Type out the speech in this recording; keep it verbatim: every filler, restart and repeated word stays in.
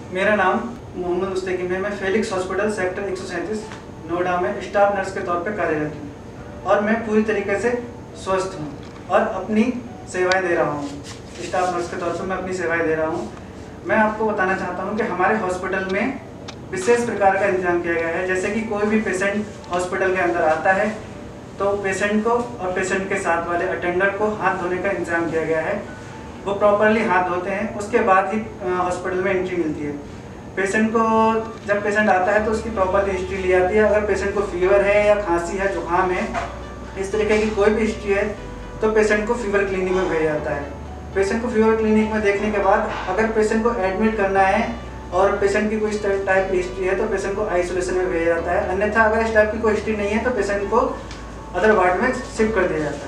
मेरा नाम मोहम्मद मुस्तकीम है। मैं फेलिक्स हॉस्पिटल सेक्टर एक सौ सैंतीस नोएडा में स्टाफ नर्स के तौर पर कार्यरत हूँ और मैं पूरी तरीके से स्वस्थ हूँ और अपनी सेवाएं दे रहा हूँ। स्टाफ नर्स के तौर पर मैं अपनी सेवाएं दे रहा हूँ। मैं आपको बताना चाहता हूँ कि हमारे हॉस्पिटल में विशेष प्रकार का इंतजाम किया गया है। जैसे कि कोई भी पेशेंट हॉस्पिटल के अंदर आता है तो पेशेंट को और पेशेंट के साथ वाले अटेंडर को हाथ धोने का इंतजाम किया गया है। वो प्रॉपरली हाथ धोते हैं, उसके बाद ही हॉस्पिटल में एंट्री मिलती है। पेशेंट को जब पेशेंट आता है तो उसकी प्रॉपरली हिस्ट्री ली जाती है। अगर पेशेंट को फीवर है या खांसी है, जुकाम है, इस तरीके की कोई भी हिस्ट्री है तो पेशेंट को फीवर क्लिनिक में भेजा जाता है। पेशेंट को फीवर क्लिनिक में देखने के बाद अगर पेशेंट को एडमिट करना है और पेशेंट की कोई इस टाइप की हिस्ट्री है तो पेशेंट को आइसोलेशन में भेजा जाता है। अन्यथा अगर इस टाइप की कोई हिस्ट्री नहीं है तो पेशेंट को अदर वार्ड में शिफ्ट कर दिया जाता है।